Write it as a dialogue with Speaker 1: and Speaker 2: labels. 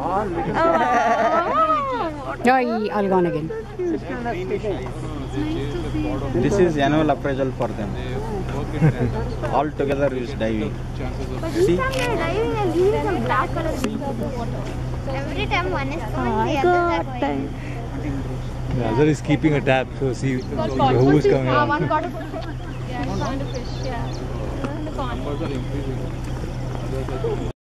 Speaker 1: I'll gone again.
Speaker 2: This is annual appraisal for them. All together is diving. See?
Speaker 3: Every time one is coming, the others are going.
Speaker 4: The other is keeping a tab to see who is coming out.
Speaker 5: One got a fish. Yeah, one got a fish. Yeah. The pond.